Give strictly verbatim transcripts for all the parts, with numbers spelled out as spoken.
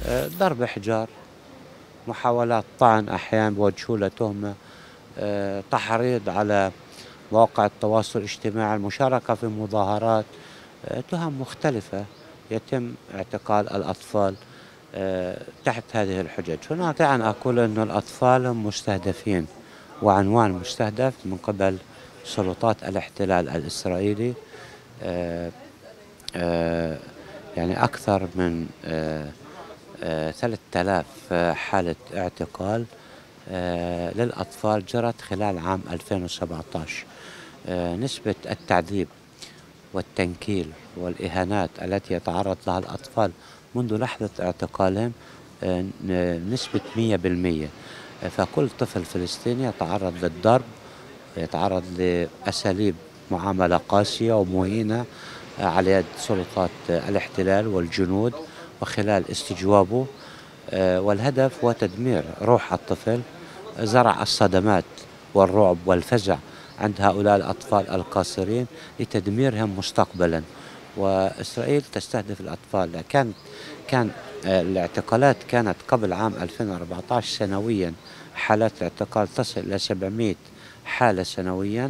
آه، ضرب حجار، محاولات طعن، أحيانا بوجهوا له تهمة، آه، تحريض على مواقع التواصل الاجتماعي، المشاركة في مظاهرات، آه، تهم مختلفة. يتم اعتقال الأطفال آه، تحت هذه الحجج. هناك أن أقول أن الأطفال هم مستهدفين، وعنوان مستهدف من قبل سلطات الاحتلال الإسرائيلي. آه، آه، يعني أكثر من آه، آه، ثلاثة آلاف حالة اعتقال آه، للأطفال جرت خلال عام ألفين وسبعة عشر. آه، نسبة التعذيب والتنكيل والإهانات التي يتعرض لها الأطفال منذ لحظة اعتقالهم آه، ن- نسبة مية بالمية. آه، فكل طفل فلسطيني يتعرض للضرب، يتعرض لأساليب معاملة قاسية ومهينة آه، على يد سلطات آه، الاحتلال والجنود وخلال استجوابه. آه، والهدف هو تدمير روح الطفل، زرع الصدمات والرعب والفزع عند هؤلاء الأطفال القاصرين لتدميرهم مستقبلا. وإسرائيل تستهدف الأطفال. كان كان آه، الاعتقالات كانت قبل عام ألفين وأربعة عشر سنويا، حالات الاعتقال تصل إلى سبعمئة حالة سنويا.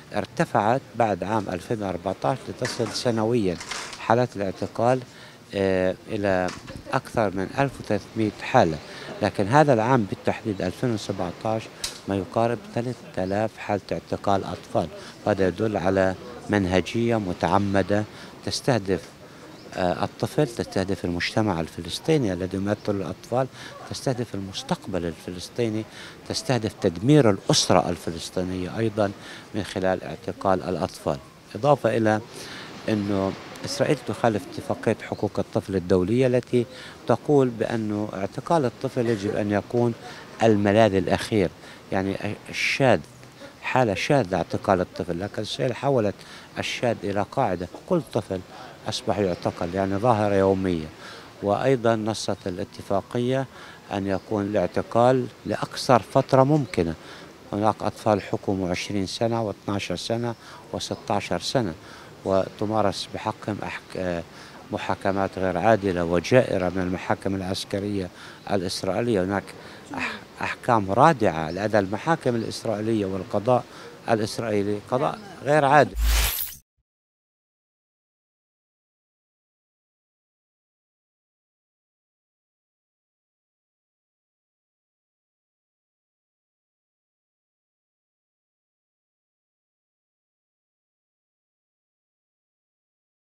ارتفعت بعد عام ألفين وأربعة عشر لتصل سنويا حالات الاعتقال آه، إلى أكثر من ألف وثلاثمئة حالة. لكن هذا العام بالتحديد ألفين وسبعة عشر ما يقارب ثلاثة آلاف حالة اعتقال أطفال. هذا يدل على منهجية متعمدة تستهدف آه، الطفل، تستهدف المجتمع الفلسطيني الذي يمثل الأطفال، تستهدف المستقبل الفلسطيني، تستهدف تدمير الأسرة الفلسطينية أيضا من خلال اعتقال الأطفال. إضافة إلى أنه إسرائيل تخالف اتفاقية حقوق الطفل الدولية التي تقول بأنه اعتقال الطفل يجب أن يكون الملاذ الأخير، يعني الشاذ، حالة شاذة اعتقال الطفل. لكن إسرائيل حولت الشاذ إلى قاعدة، كل طفل أصبح يعتقل، يعني ظاهرة يومية. وأيضا نصت الاتفاقية أن يكون الاعتقال لأقصر فترة ممكنة. هناك أطفال حكموا عشرين سنة واثني عشر سنة وستة عشر سنة، وتمارس بحقهم أحك... محاكمات غير عادلة وجائرة من المحاكم العسكرية الإسرائيلية. هناك أح... أحكام رادعة، لأن المحاكم الإسرائيلية والقضاء الإسرائيلي قضاء غير عادل.